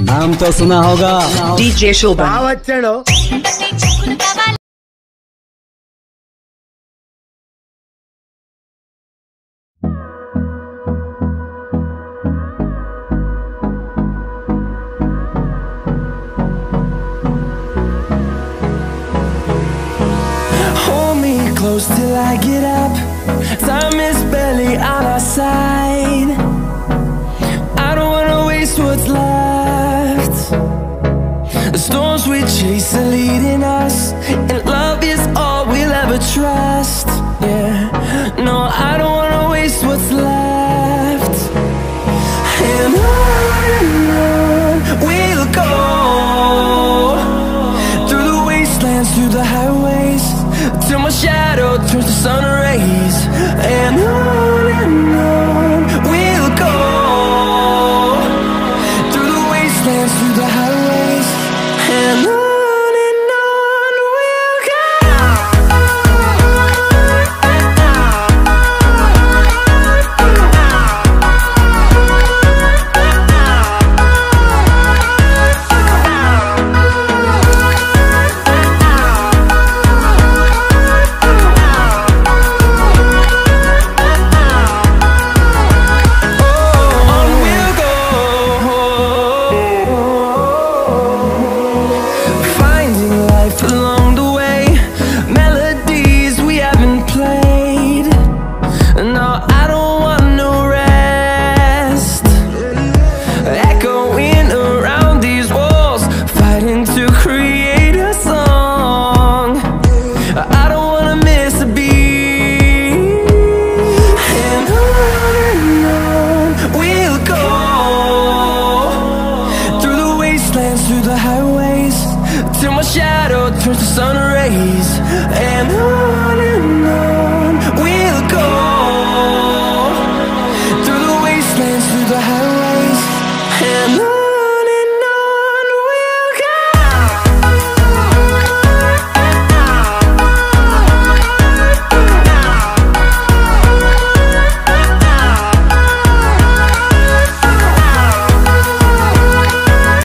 नाम तो सुना होगा डीजे शोभन। వచ్చాడు Hold me close till I get up. Time is barely on our side. I don't wanna waste what's left. The storms we chase are leading us, and love is all we'll ever trust. Yeah, no, I don't wanna waste what's left. And on we'll go, through the wastelands, through the highways, till my shadow turns to sun rays. And on we'll go, through the wastelands, through the highways.